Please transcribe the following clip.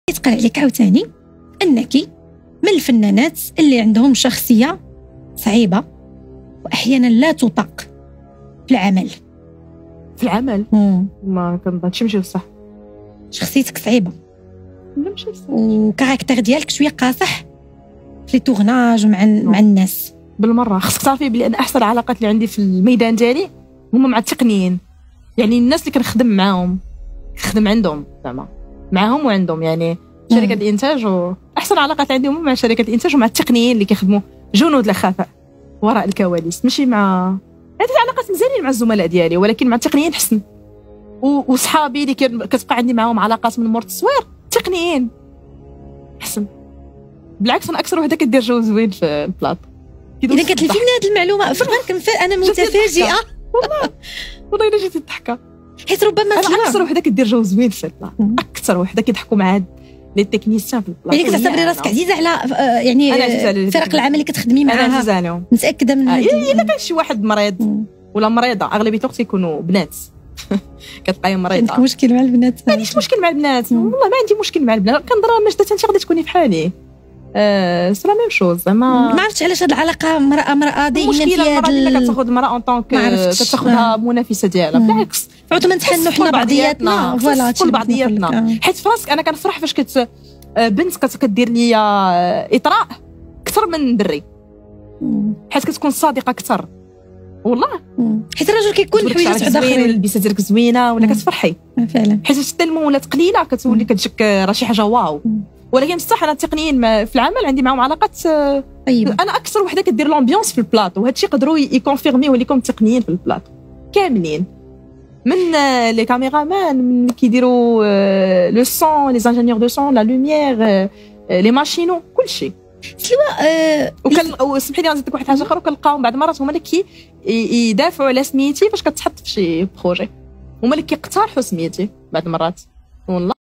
يتقال عليك عاوتاني انك من الفنانات اللي عندهم شخصيه صعيبه واحيانا لا تطاق في العمل. ما كنظنش ماشي بصح. شخصيتك صعيبه لا ماشي بصح، وكاركتر ديالك شويه قاصح في تورناج مع الناس. بالمره خصك تعرفي بلي انا احسن العلاقات اللي عندي في الميدان ديالي هما مع التقنيين، يعني الناس اللي كنخدم معاهم خدم عندهم زعما معاهم وعندهم يعني شركه الانتاج، واحسن علاقات عندي هما مع شركه الانتاج ومع التقنيين اللي كيخدموا جنود الخفاء وراء الكواليس، ماشي مع عندي علاقات مزيانين مع الزملاء ديالي ولكن مع التقنيين حسن. وصحابي اللي كتبقى عندي معاهم علاقات من مور التصوير تقنيين حسن. بالعكس انا اكثر وحده كدير جو زوين في البلاط. اذا كتلفيني هذه المعلومه انا متفاجئه والله الا جيت الضحكه، حيت ربما انا اكثر وحده كدير جو زوين في البلاط، اكثر وحده كيضحكوا مع لي تكنيسيان في البلاط. يعني كتعتبري راسك عزيزه على يعني فرق العمل اللي كتخدمي معاها؟ انا عزيزه عليهم، متاكده من هذه. الا كان شي واحد مريض ولا مريضه اغلبيه الوقت يكونوا بنات كتبقاي مريضه. عندك مشكل مع البنات؟ ما عنديش مشكل مع البنات والله، ما عندي مشكل مع البنات. كنظن ماجده انت غادي تكوني بحالي سي لا ميم شوز زعما. ما عرفتش علاش هاد العلاقه مرأة دايما المشكله المرأة اللي كتاخذ المرأة اون طونك كتاخذها منافسه ديالها. بالعكس عاود ما نتحنوا حنا بعضياتنا، فوالا كل بعضياتنا. حيت في راسك انا كنفرح فاش بنت كدير ليا اطراء اكثر من دري، حيت كتكون صادقه اكثر والله. حيت الرجل كيكون حوايج وحده اخرين، البسه ديالك زوينه ولا كتفرحي فعلا. حيت حتى ولات قليله كتولي كتجيك راه شي حاجه واو. ولكن بصح انا التقنيين في العمل عندي معهم علاقات طيبه. انا اكثر وحده كدير لومبيونس في البلاطو، وهذا الشيء يقدروا يكونفيرميوه لكم التقنيين في البلاطو كاملين، من لي كاميرامان، من كيديروا لو سون، لي انجينيور دو سون، لا لوميير، لي ماشينو، كلشي. سلوى وسمحي لي نزيدك واحد الحاجه اخرى، كنلقاهم بعض المرات هما اللي يدافعوا على سميتي فاش كتحط في شي بروجي، هما اللي كيقترحوا سميتي بعض المرات والله.